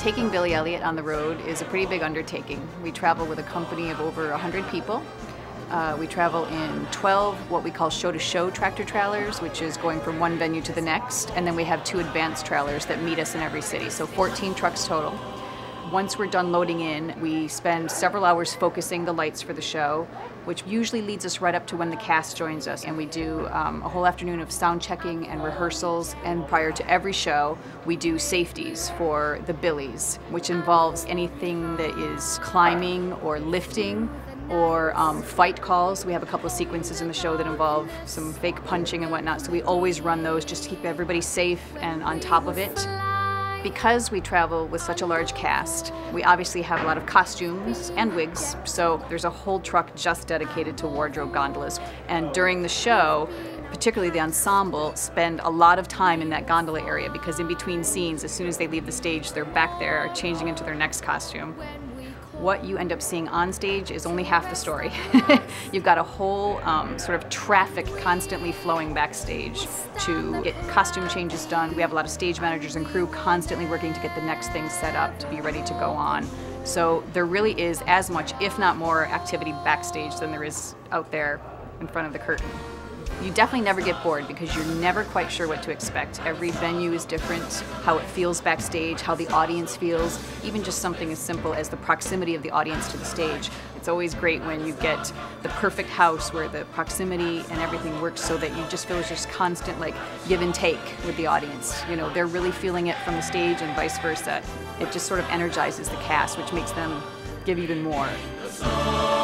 Taking Billy Elliot on the road is a pretty big undertaking. We travel with a company of over 100 people. We travel in 12 what we call show-to-show tractor trailers, which is going from one venue to the next, and then we have 2 advanced trailers that meet us in every city, so 14 trucks total. Once we're done loading in, we spend several hours focusing the lights for the show, which usually leads us right up to when the cast joins us. And we do a whole afternoon of sound checking and rehearsals. And prior to every show, we do safeties for the Billies, which involves anything that is climbing or lifting or fight calls. We have a couple of sequences in the show that involve some fake punching and whatnot. So we always run those just to keep everybody safe and on top of it. Because we travel with such a large cast, we obviously have a lot of costumes and wigs, so there's a whole truck just dedicated to wardrobe gondolas. And during the show, particularly the ensemble, spend a lot of time in that gondola area because in between scenes, as soon as they leave the stage, they're back there changing into their next costume. What you end up seeing on stage is only half the story. You've got a whole sort of traffic constantly flowing backstage to get costume changes done. We have a lot of stage managers and crew constantly working to get the next thing set up to be ready to go on. So there really is as much, if not more, activity backstage than there is out there in front of the curtain. You definitely never get bored because you're never quite sure what to expect. Every venue is different, how it feels backstage, how the audience feels, even just something as simple as the proximity of the audience to the stage. It's always great when you get the perfect house where the proximity and everything works so that you just feel it's just constant like give and take with the audience. You know, they're really feeling it from the stage and vice versa. It just sort of energizes the cast, which makes them give even more.